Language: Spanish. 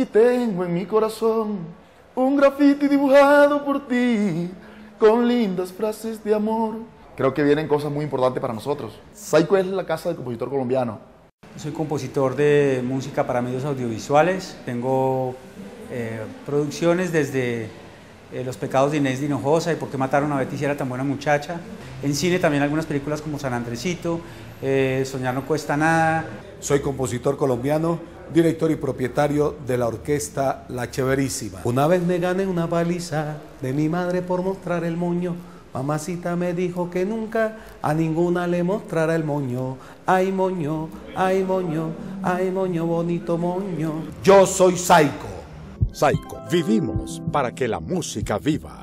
y tengo en mi corazón un grafiti dibujado por ti con lindas frases de amor. Creo que vienen cosas muy importantes para nosotros. Saico es la casa del compositor colombiano. Soy compositor de música para medios audiovisuales. Tengo producciones desde Los pecados de Inés de Hinojosa y Por qué mataron a Betty si era tan buena muchacha. En cine también algunas películas como San Andresito, Soñar no cuesta nada. Soy compositor colombiano, director y propietario de la orquesta La Chéverísima. Una vez me gané una paliza de mi madre por mostrar el moño. Mamacita me dijo que nunca a ninguna le mostrara el moño. Ay moño, ay moño, ay moño, bonito moño. Yo soy Saico. Saico, vivimos para que la música viva.